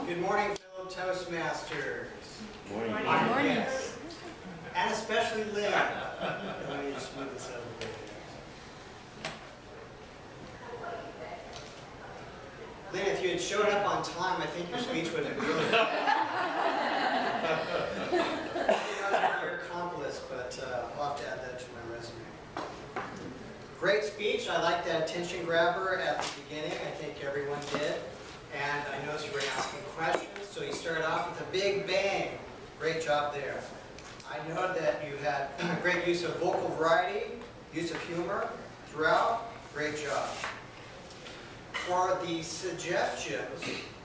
Good morning, fellow Toastmasters. Morning. Good morning. Yes. And especially Lynn. Let me just move this out of the way there. Lynn, if you had showed up on time, I think your speech would have really you're accomplice, but I'll have to add that to my resume. Great speech. I like that attention grabber at the beginning. I think everyone did. And I noticed you were asking questions, so you started off with a big bang. Great job there. I know that you had great use of vocal variety, use of humor throughout. Great job. For the suggestions,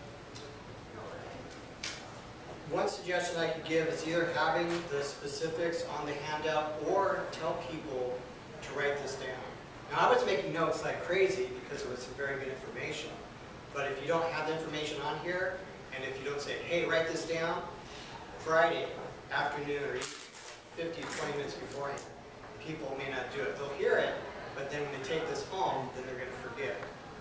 one suggestion I could give is either having the specifics on the handout or tell people to write this down. Now, I was making notes like crazy because it was some very good information. But if you don't have the information on here, and if you don't say, hey, write this down, Friday afternoon or 50 to 20 minutes beforehand, people may not do it. They'll hear it, but then when they take this home, then they're going to forget.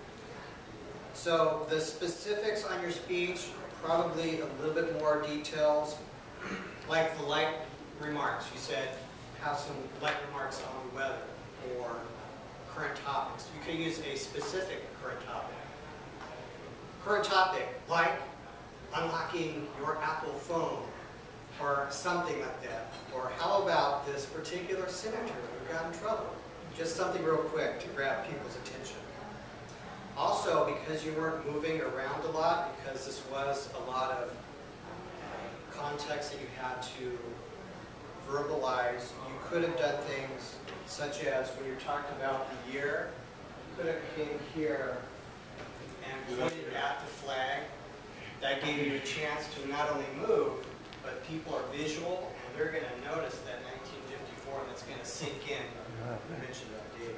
So the specifics on your speech, probably a little bit more details, like the light remarks. You said, have some light remarks on the weather or current topics. You could use a specific current topic. Current topic, like unlocking your Apple phone or something like that. Or how about this particular senator who got in trouble? Just something real quick to grab people's attention. Also, because you weren't moving around a lot, because this was a lot of context that you had to verbalize, you could have done things such as when you're talking about the year, you could have came here and pointed at the flag. That gave you a chance to not only move, but people are visual, and they're going to notice that 1954, and it's going to sink in. I mentioned that, Dave.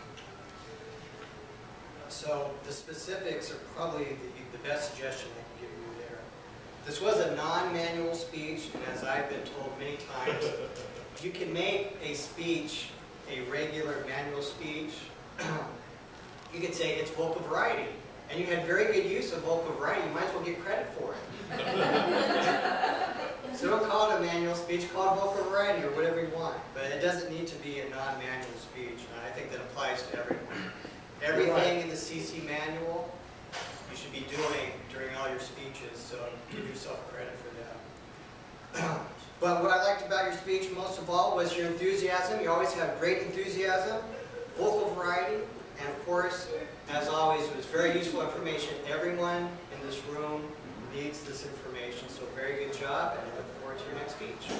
So the specifics are probably the best suggestion I can give you there. This was a non-manual speech, and as I've been told many times, you can make a speech a regular manual speech. You could say it's vocal variety. And you had very good use of vocal variety. You might as well get credit for it. So don't call it a manual speech, call it vocal variety or whatever you want. But it doesn't need to be a non-manual speech. And I think that applies to everyone. Everything in the CC manual you should be doing during all your speeches, so give yourself credit for that. But what I liked about your speech most of all was your enthusiasm. You always have great enthusiasm, vocal variety, and of course, as always, it was very useful information. Everyone in this room needs this information, so very good job, and I look forward to your next speech.